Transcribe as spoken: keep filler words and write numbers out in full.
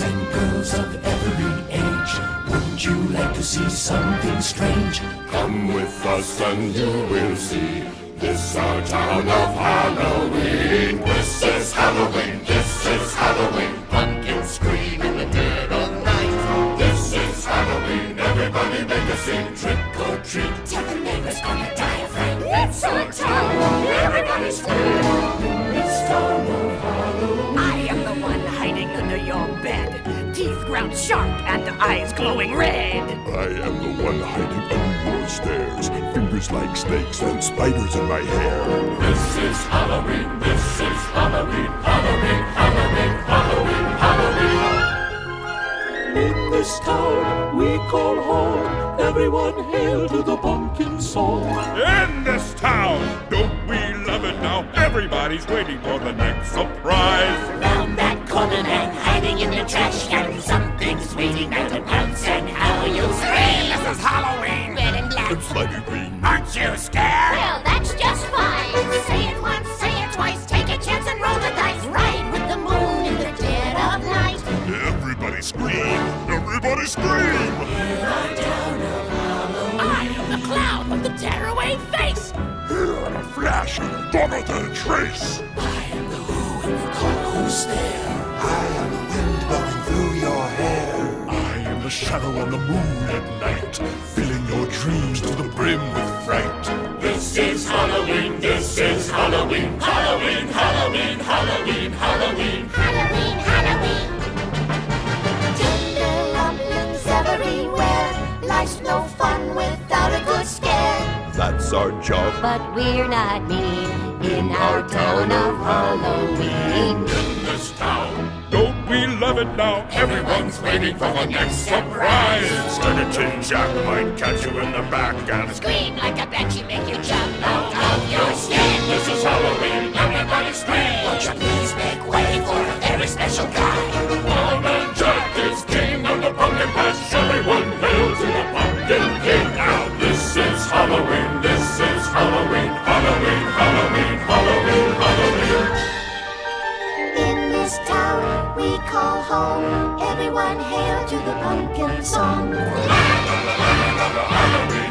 boys and girls of every age, wouldn't you like to see something strange? Come with us and you will see. This our town of Halloween. This is Halloween, this is Halloween. Pumpkins scream in the dead of night. This is Halloween, everybody make a scene. Trick or treat, Tell the neighbors gonna die of fright. it's our town, everybody scream. This town of Halloween. I am the one hiding under your bed, teeth ground sharp and eyes glowing red. I am the one hiding under your stairs, fingers like snakes and spiders in my hair. This is Halloween, this is Halloween, Halloween, Halloween, Halloween, Halloween. In this town we call home, everyone hail to the pumpkin song. In this town, don't we love it now? Everybody's waiting for the next surprise. Round that corner and hiding in the trash can, something's waiting there to pounce and how you'll scream. This is Halloween. Red and black. It's slimy green. Aren't you scared? Well, that's just fine. Say it once, say it twice, take a chance and roll the dice. Ride with the moon in the dead of night. Everybody scream, everybody scream. I am the clown with the tearaway face. Here in a flash, gone without a trace. I am the who and you call who's there. I am the wind blowing through your hair. I am the shadow on the moon at night, filling your dreams to the brim with fright. This is Halloween, this is Halloween. Halloween, Halloween, Halloween, Halloween. Halloween, Halloween. Tender rumblings everywhere. Life's no fun without a good scare. That's our job. But we're not mean in our town of Halloween. In this town, Don't we love it now? Everyone's waiting for the next surprise. Skeleton Jack might catch you in the back and Scream like a banshee, make you jump out of your skin. this is Halloween, everybody scream. Won't you please make way for a very special guy? Old Man Jack is king of the pumpkin patch. Everyone hail to the pumpkin king. Now this is Halloween, this is Halloween, Halloween, Halloween, Halloween, Halloween. In this town we call home, everyone hail to the pumpkin song. Halloween.